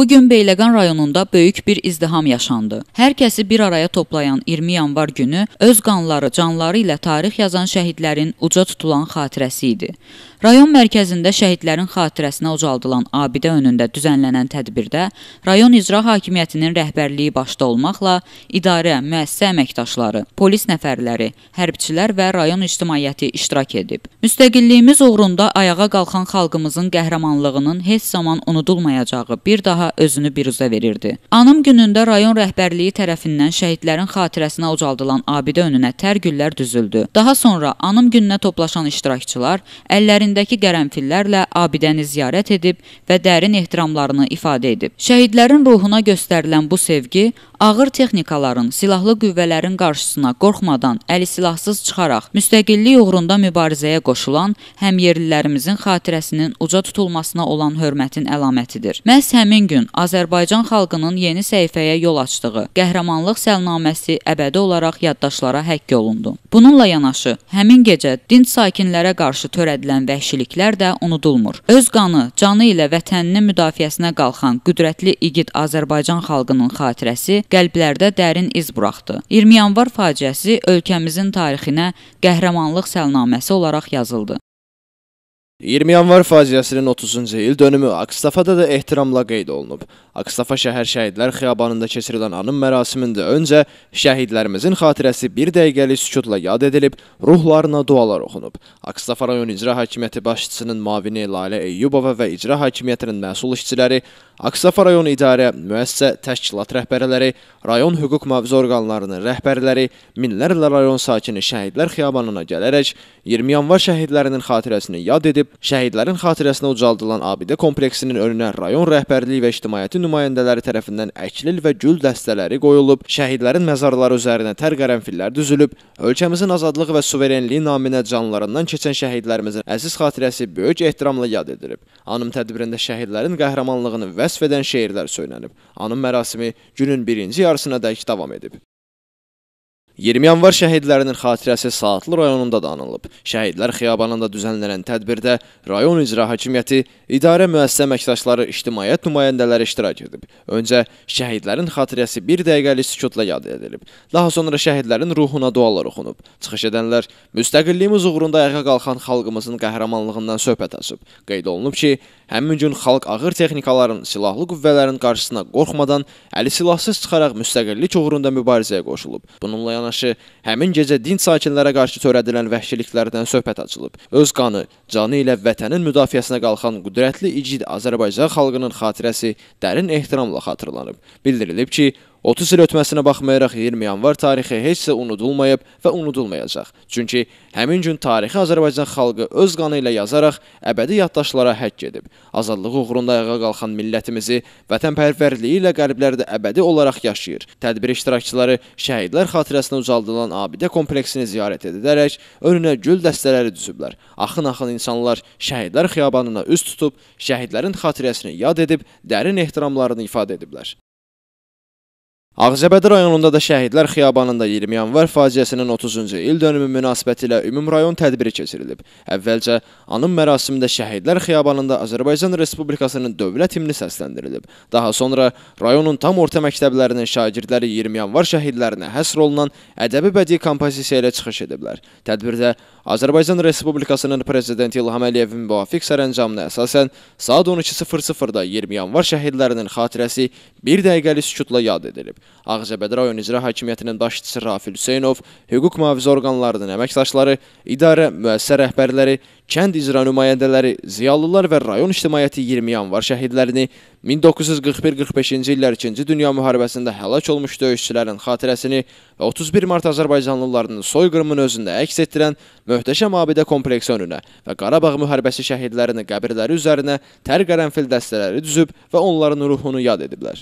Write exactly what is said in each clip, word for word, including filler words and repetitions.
Bugün Beyləqan rayonunda böyük bir izdiham yaşandı. Hər kəsi bir araya toplayan iyirmi yanvar günü öz qanları, canları ilə tarix yazan şəhidlərin uca tutulan xatirəsi idi. Rayon mərkəzində şəhidlərin xatirəsinə ucaldılan abidə önündə düzənlənən tədbirdə rayon icra hakimiyyətinin rəhbərliyi başda olmaqla idarə, müəssisə əməkdaşları, polis nəfərləri, hərbçilər və rayon ictimaiyyəti iştirak edib. Müstəqilliyimiz uğrunda ayağa qalxan xalqımızın qəhrəmanlığının heç zaman unudulmayacağı bir daha özünü biruzə verirdi. Anım günündə rayon rəhbərliyi tərəfindən şəhidlərin xatirəsinə ucaldılan abidə önünə tər güllər düzüldü. Daha sonra anım gününə toplaşan iştirakçılar əllərindəki qərənfillərlə abidəni ziyarət edib və dərin ehtiramlarını ifadə edib. Şəhidlərin ruhuna göstərilən bu sevgi ağır texnikaların, silahlı qüvvələrin qarşısına qorxmadan, əli silahsız çıxaraq müstəqillik uğrunda mübarizəyə qoşulan həmyerlilərimizin xatirəsinin uca tutulmasına olan hörmətin əlamətidir. Məhz həmin gün Azərbaycan xalqının yeni səhifəyə yol açdığı qəhrəmanlıq səlnaməsi əbədi olaraq yaddaşlara həkk olundu. Bununla yanaşı, həmin gecə dinc sakinlərə qarşı törədilən vəhşiliklər də unudulmur. Öz qanı, canı ilə vətəninin müdafiəsinə qalxan qüdrətli igid Azərbaycan xalqının xatirəsi qəlblərdə dərin iz buraxdı. iyirmi yanvar faciəsi ölkəmizin tarixinə qəhrəmanlıq səlnaməsi olaraq yazıldı. iyirmi yanvar faciəsinin otuzuncu il dönümü Ağstafada da ehtiramla qeyd olunub. Ağstafa şəhər şəhidlər xiyabanında keçirilən anım mərasimində öncə şəhidlərimizin xatirəsi bir dəqiqəlik sükutla yad edilib, ruhlarına dualar oxunub. Ağstafa rayon icra hakimiyyəti başçısının müavini Lalə Eyyubova və icra hakimiyyətinin məsul işçiləri, Ağstafa rayon idarə, müəssisə, təşkilat rəhbərləri, rayon hüquq mühafizə orqanlarının rəhbərləri, minlərlə rayon sakini şəhidlər xiyabanına gələrək iyirmi yanvar şəhidlərinin xatirəsini yad edib, şəhidlərin xatirəsinə ucaldılan abidə kompleksinin önünə rayon rəhbərliyi və ictimaiyyəti nümayəndələri tərəfindən əklil və gül dəstələri qoyulub, şəhidlərin məzarları üzərinə tər qərənfillər düzülüb, ölkəmizin azadlığı və suverenliyi naminə canlarından keçən şəhidlərimizin əziz xatirəsi böyük ehtiramla yad edilib. Anım tədbirində şəhidlərin qəhrəmanlığını vəsf edən şeirlər söylənib. Anım mərasimi günün birinci yarısına dək davam edib. iyirmi yanvar şəhidlərinin xatirəsi Saatlı rayonunda da anılıb. Şəhidlər xiyabanında düzənlənən tədbirdə rayon icra hakimiyyəti, idarə müəssisə əməkdaşları, ictimaiyyət nümayəndələri iştirak edib. Öncə şəhidlərin xatirəsi bir dəqiqəlik sükutla yad edilib. Daha sonra şəhidlərin ruhuna dualar oxunub. Çıxış edənlər müstəqilliyimiz uğrunda ayağa qalxan xalqımızın qəhrəmanlığından söhbət açıb. Qeyd olunub ki, həmin gün xalq ağır texnikaların, silahlı qüvvələrin qarşısına qorxmadan əli silahsız çıxaraq müstəqillik uğrunda mübarizəyə qoşulub. Bununla yanaşı, həmin gecə dinc sakinlərə qarşı törədilən vəhşiliklərdən söhbət açılıb. Öz qanı, canı ilə vətənin müdafiəsinə qalxan qüdrətli igid Azərbaycan xalqının xatirəsi dərin ehtiramla xatırlanıb. Bildirilib ki, otuz il ötməsinə baxmayaraq iyirmi yanvar tarixi heç də unudulmayıb və unudulmayacaq. Çünki həmin gün tarixi Azərbaycan xalqı öz qanı ilə yazaraq əbədi yaddaşlara həkk edib. Azadlığı uğrunda ayağa qalxan millətimizi vətənpərvərliyi ilə qəlblərdə əbədi olaraq yaşayır. Tədbir iştirakçıları şəhidlər xatirəsinə ucaldılan abidə kompleksini ziyarət edərək önünə gül dəstələri düzüblər. Axın-axın insanlar şəhidlər xiyabanına üz tutub, şəhidlərin xatirəsini yad edib, dərin ehtiramlarını ifadə ediblər. Ağcabədi rayonunda da şəhidlər xiyabanında iyirmi yanvar faciəsinin otuzuncu il dönümü münasibətilə ümumrayon tədbiri keçirilib. Əvvəlcə anım mərasimində şəhidlər xiyabanında Azərbaycan Respublikasının dövlət himni səsləndirilib. Daha sonra rayonun tam orta məktəblərinin şagirdləri iyirmi yanvar şəhidlərinə həsr olunan ədəbi bədii kompozisiya ilə çıxış ediblər. Tədbirdə Azərbaycan Respublikasının prezidenti İlham Əliyevin müvafiq sərəncamına əsasən saat on iki sıfır sıfırda iyirmi yanvar şəhidlərinin xatirəsi bir dəqiqəlik sükutla yad edilib. Ağcabədi rayon icra hakimiyyətinin başçısı Rafil Hüseynov, hüquq mühafizə orqanlarının əməkdaşları, idarə, müəssisə rəhbərləri, kənd icra nümayəndələri, ziyalılar və rayon ictimaiyyəti iyirmi yanvar şəhidlərini min doqquz yüz qırx bir qırx beşinci illər ikinci Dünya müharibəsində həlak olmuş döyüşçülərin xatirəsini və otuz bir mart Azərbaycanlılarının soyqırımını özündə əks etdirən möhtəşəm abidə kompleksi önünə və Qarabağ müharibəsi şəhidlərinin qəbirləri üzərinə tər qərənfil dəstələri düzüb və onların ruhunu yad ediblər.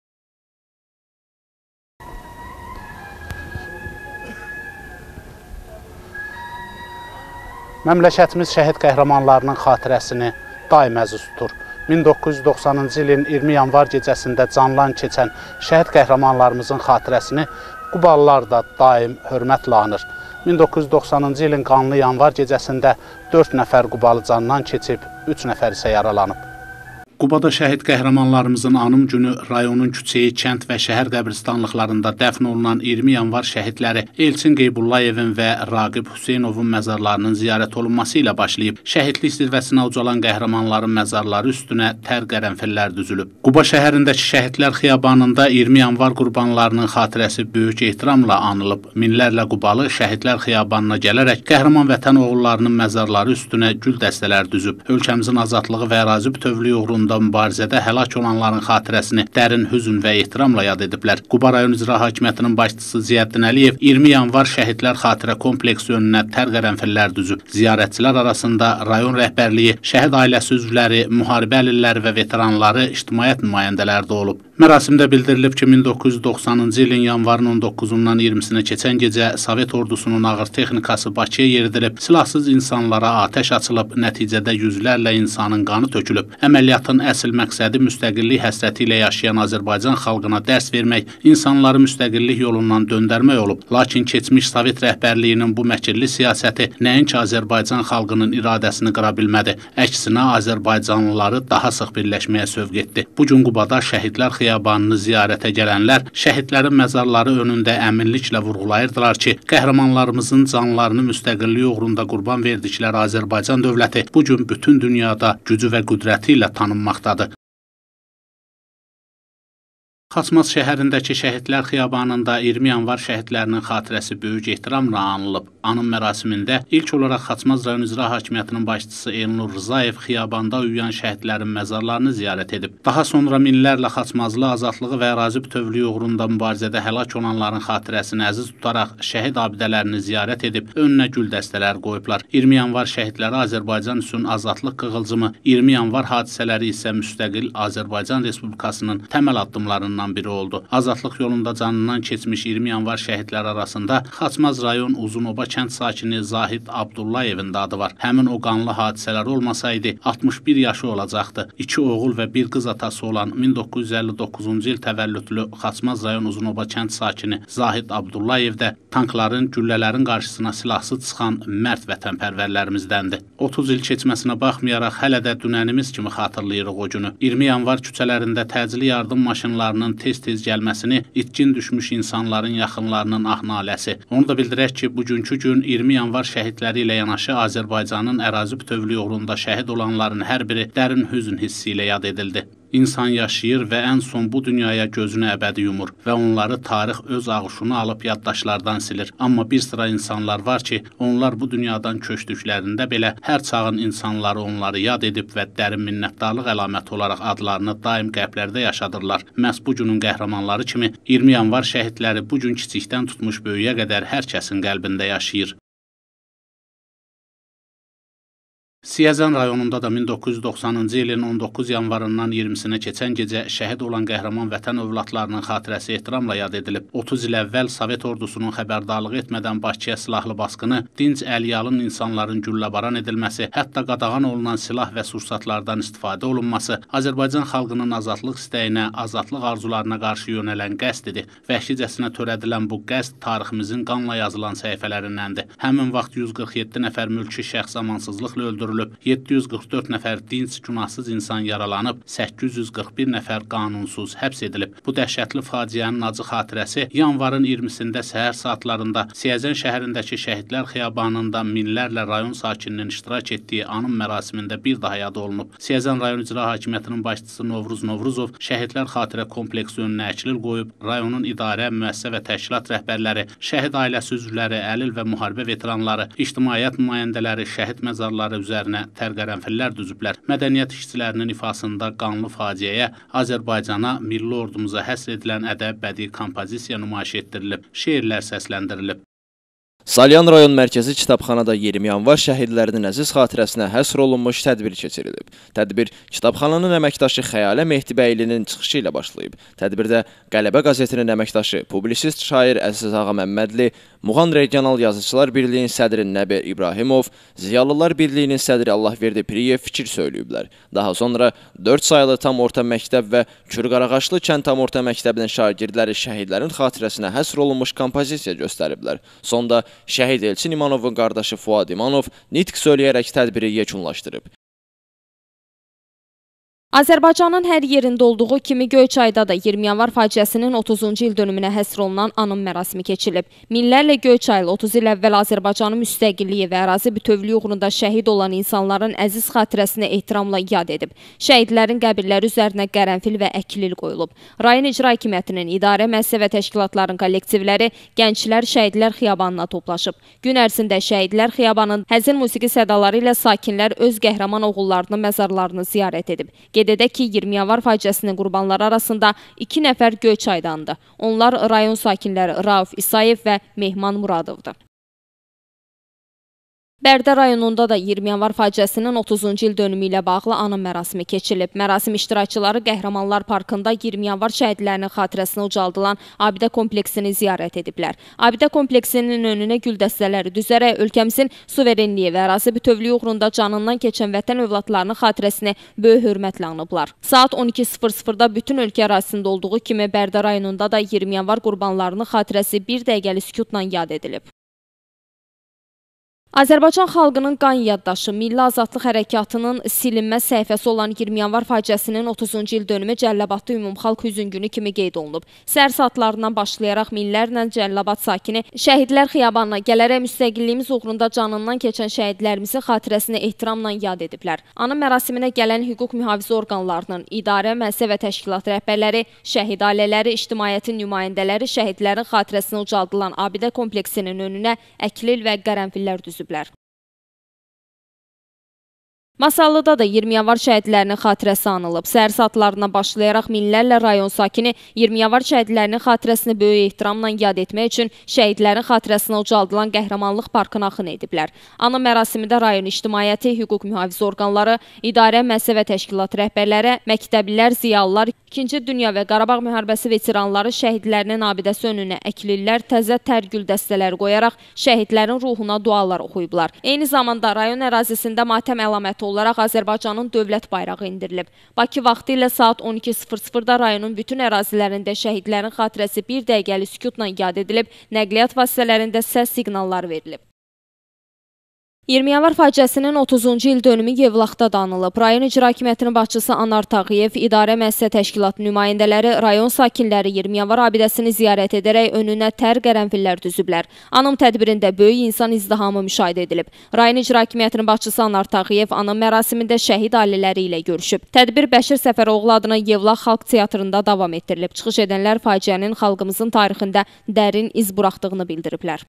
Məmləkətimiz şəhid qəhrəmanlarının xatirəsini daim əziz tutur. min doqquz yüz doxsanıncı ilin iyirmi yanvar gecəsində canlan keçən şəhid qəhrəmanlarımızın xatirəsini Qubalılar da daim hörmətlə anır. min doqquz yüz doxsanıncı ilin qanlı yanvar gecəsində dörd nəfər Qubalı candan keçib, üç nəfər isə yaralanıb. Qubada şəhid qəhrəmanlarımızın anım günü rayonun küçəyi, kənd və şəhər qəbristanlıqlarında dəfn olunan iyirmi yanvar şəhidləri Elçin Qeybullayevin və Raqib Hüseynovun məzarlarının ziyarət olunması ilə başlayıb. Şəhidlik zirvəsinə ucalan qəhrəmanların məzarları üstünə tər qərənfillər düzülüb. Quba şəhərindəki Şəhidlər Xiyabanında iyirmi yanvar qurbanlarının xatirəsi böyük ehtiramla anılıb. Minlərlə Qubalı Şəhidlər Xiyabanına gələrək qəhrəman vətən oğullarının məzarları üstünə gül dəstələr düzüb. Ölkəmizin azadlığı və ərazi bütövlüyü uğrunda mübarizədə həlak olanların xatirəsini dərin hüzn və ehtiramla yad ediblər. Quba rayon icra hakimiyyətinin başçısı Ziyəddin Əliyev iyirmi yanvar şəhidlər xatirə kompleksi önünə tər qərənfillər düzüb. Ziyarətçilər arasında rayon rəhbərliyi, şəhid ailəsi üzvləri, müharibə əlilləri və veteranları, ictimaiyyət nümayəndələri də olub. Mərasimdə bildirilib ki, min doqquz yüz doxsanıncı ilin yanvarın on doqquzundan iyirmisinə keçən gecə Sovet ordusunun ağır texnikası Bakıya yeridilib, silahsız insanlara atəş açılıb, nəticədə yüzlərlə insanın qanı tökülüb. Əməliyyatın əsl məqsədi müstəqillik həsrəti ilə yaşayan Azərbaycan xalqına dərs vermək, insanları müstəqillik yolundan döndərmək olub. Lakin keçmiş Sovet rəhbərliyinin bu məkirli siyasəti nəinki Azərbaycan xalqının iradəsini qıra bilmədi, əksinə Azərbaycanlıları daha sıx birləşməyə sövq etdi. Bugün Qubada Şəhidlər Xiyabanını ziyarətə gələnlər şəhidlərin məzarları önündə əminliklə vurğulayırdılar ki, qəhrəmanlarımızın canlarını müstəqillik uğrunda qurban verdikləri Azərbaycan dövləti bugün bütün dünyada gücü və qüdrəti ilə tanınmaqdadır. Xaçmaz şəhərindəki Şəhidlər Xiyabanında iyirmi yanvar şəhidlərinin xatirəsi böyük ehtiramla anılıb. Anım mərasimində ilk olaraq Xaçmaz rayon icra hakimiyyətinin başçısı Elnur Rzayev xiyabanda uyuyan şəhidlərin məzarlarını ziyarət edib. Daha sonra minlərlə Xaçmazlı azadlığı və ərazi bütövlüyü uğrunda mübarizədə həlak olanların xatirəsini əziz tutaraq şəhid abidələrini ziyarət edib, önünə gül dəstələr qoyublar. iyirmi yanvar şəhidləri Azərbaycan üçün azadlıq qığılcımı, iyirmi yanvar hadisələri isə müstəqil Azərbaycan Respublikasının təməl addımlarından biri oldu. Azadlıq yolunda canından keçmiş iyirmi yanvar şəhidlər arasında Xaçmaz rayon Uzunoba kənd sakini Zahid Abdullayevin də adı var. Həmin o qanlı hadisələr olmasaydı altmış bir yaşı olacaqdı. İki oğul və bir qız atası olan min doqquz yüz əlli doqquzuncu il təvəllüdlü Xaçmaz rayon Uzunoba kənd sakini Zahid Abdullayev də tankların, güllələrin qarşısına silahsız çıxan mərd vətənpərvərlərimizdəndir. otuz il keçməsinə baxmayaraq hələ də dünənimiz kimi xatırlayırıq o günü. iyirmi yanvar küçələrində təcili yardım maşınlarının tez-tez gəlməsini, itkin düşmüş insanların yaxınlarının ah-naləsi. Onu da bildirək ki, bugünkü gün iyirmi yanvar şəhidləri ilə yanaşı Azərbaycanın ərazi bütövlüyü uğrunda şəhid olanların hər biri dərin hüzn hissi ilə yad edildi. İnsan yaşayır və ən son bu dünyaya gözünü əbədi yumur və onları tarix öz ağuşunu alıb yaddaşlardan silir. Amma bir sıra insanlar var ki, onlar bu dünyadan köçdüklərində belə hər çağın insanları onları yad edib və dərin minnətdarlıq əlaməti olaraq adlarını daim qəlblərdə yaşadırlar. Məhz bu günün qəhrəmanları kimi iyirmi yanvar şəhidləri bu gün kiçikdən tutmuş böyüyə qədər hər kəsin qəlbində yaşayır. Siyəzən rayonunda da min doqquz yüz doxsanıncı ilin on doqquz yanvarından iyirmisinə keçən gecə şəhid olan qəhrəman vətən övladlarının xatirəsi ehtiramla yad edilib. otuz il əvvəl Sovet ordusunun xəbərdarlığı etmədən Bakıya silahlı basqını, dinc əliyalın insanların gülləbaran edilməsi, hətta qadağan olunan silah və sursatlardan istifadə olunması Azərbaycan xalqının azadlıq istəyinə, azadlıq arzularına qarşı yönələn qəsdidir. Vəhşicəsinə törədilən bu qəsd tariximizin qanla yazılan səhifələrindəndir. Həmin vaxt yüz qırx yeddi nəfər mülki şəxs amansızlıqla öldürülüb. yeddi yüz qırx dörd nəfər dinc, günahsız insan yaralanıb, səkkiz yüz qırx bir nəfər qanunsuz həbs edilib. Bu dəhşətli faciənin acı xatirəsi yanvarın iyirmisində səhər saatlarında Siyəzən şəhərindəki Şəhidlər Xiyabanında minlərlə rayon sakininin iştirak etdiyi anım mərasimində bir daha yad olunub. Siyəzən rayon icra hakimiyyətinin başçısı Novruz Novruzov Şəhidlər xatirə kompleksi önünə əklil qoyub, rayonun idarə, müəssisə və təşkilat rəhbərləri, şəhid ailəsi üzvləri, əlil və müharibə veteranları, ictimaiyyət nümayəndələri şəhid məzarları üzərinə tər qərənfillər düzüblər. Mədəniyyət işçilərinin ifasında qanlı faciəyə, Azərbaycana, milli ordumuza həsr edilən ədəb bədii kompozisiya nümayiş etdirilib, şeirlər səsləndirilib. Salyan rayon mərkəzi kitabxanada iyirmi yanvar şəhidlərinin əziz xatirəsinə həsr olunmuş tədbir keçirilib. Tədbir kitabxananın əməkdaşı Xəyalə Mehdibəylinin çıxışı ilə başlayıb. Tədbirdə Qələbə qəzetinin əməkdaşı, publisist şair Əziz Ağa Məmmədli, Muğan Regional Yazıçılar Birliyinin sədri Nəbi İbrahimov, Ziyalılar Birliyinin sədri Allahverdi Piriyev fikir söyləyiblər. Daha sonra dörd sayılı tam orta məktəb və Kürqarağaşlı kənd tam orta məktəbinin şagirdləri şəhidlərin xatirəsinə həsr olunmuş kompozisiya göstəriblər. Sonda şəhid Elçin İmanovun qardaşı Fuad İmanov nitq söyləyərək tədbiri yekunlaşdırıb. Azərbaycanın hər yerində olduğu kimi Göyçayda da iyirmi yanvar faciəsinin otuzuncu il dönümünə həsr olunan anım mərasimi keçirilib. Minlərlə Göyçaylı otuz il əvvəl Azərbaycanın müstəqilliyi və ərazi bütövlüyü uğrunda şəhid olan insanların əziz xatirəsinə ehtiramla yad edib. Şəhidlərin qəbirləri üzərinə qərənfil və əkilil qoyulub. Rayon İcra Hakimiyyətinin idarə, müəssisə və təşkilatların kollektivləri Gənclər Şəhidlər Xiyabanına toplaşıb. Gün ərzində Şəhidlər Xiyabanının həzin musiqi sədaları ilə sakinlər öz qəhrəman oğullarının məzarlarını ziyarət edib. Qeyd edək ki, iyirmi yanvar faciəsinin qurbanları arasında iki nəfər Göyçaydandı. Onlar rayon sakinləri Rauf İsayev və Mehman Muradovdur. Bərdə rayonunda da iyirmi yanvar faciəsinin otuzuncu il dönümü ilə bağlı anım mərasimi keçirilib. Mərasim iştirakçıları Qəhrəmanlar Parkında iyirmi yanvar şəhidlərinin xatirəsinə ucaldılan abidə kompleksini ziyarət ediblər. Abidə kompleksinin önünə gül dəstələri düzərək ölkəmizin suverenliyi və ərazi bütövlüyü uğrunda canından keçən vətən övladlarının xatirəsini böyük hörmətlə anıblar. Saat on iki sıfır sıfırda bütün ölkə ərazisində olduğu kimi Bərdə rayonunda da iyirmi yanvar qurbanlarının xatirəsi bir dəqiqəli sükutla yad edilib. Azərbaycan xalqının qan yaddaşı, Milli Azadlıq Hərəkatının silinməz səhifəsi olan iyirmi yanvar faciəsinin otuzuncu il dönümü Cəlilabadda ümumxalq hüzün günü kimi qeyd olunub. Səhər saatlarından başlayaraq minlərlə Cəlilabad sakini Şəhidlər Xiyabanına gələrək müstəqilliyimiz uğrunda canından keçən şəhidlərimizin xatirəsinə ehtiramla yad ediblər. Anım mərasiminə gələn hüquq mühafizə orqanlarının, idarə, müəssisə və təşkilat rəhbərləri, şəhid ailələri, ictimaiyyətin nümayəndələri şəhidlərin xatirəsinə ucaldılan abidə kompleksinin önünə əklil və qərənfillər düzüblər. Masallıda da iyirmi yanvar şəhidlərinin xatirəsi anılıb. Səhər saatlarından başlayaraq minlərlə rayon sakini iyirmi yanvar şəhidlərinin xatirəsini böyük ehtiramla yad etmək üçün şəhidlərin xatirəsinə ucaldılan Qəhrəmanlıq Parkına axın ediblər. Anım mərasimində rayon ictimaiyyəti, hüquq mühafizə orqanları, idarə, müəssisə və təşkilat rəhbərləri, məktəblilər, ziyalılar, İkinci Dünya və Qarabağ müharibəsi veteranları şəhidlərinin abidəsi önünə əklillər, təzə tər gül dəstələri qoyaraq şəhidlərin ruhuna dualar oxuyublar. Eyni zamanda rayon ərazisində matəm əlaməti olaraq Azərbaycanın dövlət bayrağı indirilib. Bakı vaxtı ilə saat on iki sıfır sıfırda rayonun bütün ərazilərində şəhidlərin xatirəsi bir dəqiqəli sükutla yad edilib, nəqliyyat vasitələrində səs siqnalları verilib. iyirmi yanvar faciəsinin otuzuncu il dönümü Yevlaxda da anılıb. Rayon İcra Hakimiyyətinin başçısı Anar Tağıyev, idarə müəssisə təşkilatı nümayəndələri, rayon sakinləri iyirmi yanvar abidəsini ziyarət edərək önünə tər qərənfillər düzüblər. Anım tədbirində böyük insan izdihamı müşahidə edilib. Rayon İcra Hakimiyyətinin başçısı Anar Tağıyev anım mərasimində şəhid ailələri ilə görüşüb. Tədbir Bəşir Səfəroğlu adına Yevlax Xalq Teatrında davam etdirilib. Çıxış edənlər faciənin xalqımızın tarixində dərin iz buraxdığını bildiriblər.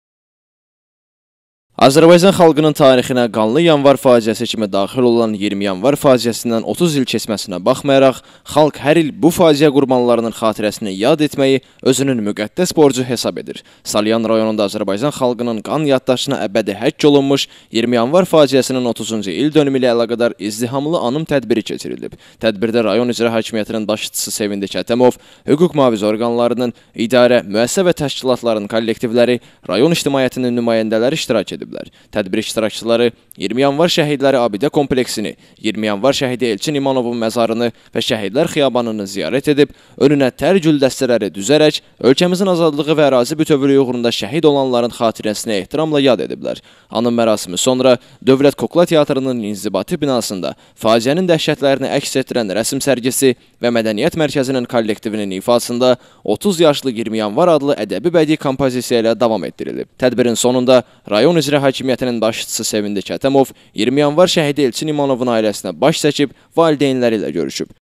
Azərbaycan xalqının tarixinə qanlı yanvar faciəsi kimi daxil olan iyirmi yanvar faciəsindən otuz il keçməsinə baxmayaraq, xalq hər il bu faciə qurbanlarının xatirəsini yad etməyi özünün müqəddəs borcu hesab edir. Salyan rayonunda Azərbaycan xalqının qan yaddaşına əbədi həkk olunmuş iyirmi yanvar faciəsinin otuzuncu il dönümü ilə əlaqədar izdihamlı anım tədbiri keçirilib. Tədbirdə rayon icra hakimiyyətinin başçısı Sevindi Kətəmov, hüquq mühafizə orqanlarının, idarə, müəssisə və təşkilatların kollektivləri, rayon ictimaiyyətinin nümayəndələri iştirak edib. Tədbir iştirakçıları iyirmi yanvar şəhidləri abidə kompleksini, iyirmi yanvar şəhidi Elçin İmanovun məzarını və şəhidlər xiyabanını ziyarət edib, önünə tər gül dəstələri düzərək, ölkəmizin azadlığı və ərazi bütövlüyü uğrunda şəhid olanların xatirəsinə ehtiramla yad ediblər. Anım mərasimi sonra Dövlət Kukla Teatrının inzibati binasında faciənin dəhşətlərini əks etdirən rəsm sərgisi və Mədəniyyət Mərkəzinin kollektivinin ifasında otuz yaşlı iyirmi yanvar adlı ədəbi bədii kompozisiya ilə davam etdirilib. Tədbirin sonunda rayon icra hakimiyyətinin başçısı Sevindi Kətəmov iyirmi yanvar şəhidi Elçin İmanovun ailəsinə baş çəkib valideynləri ilə görüşüb.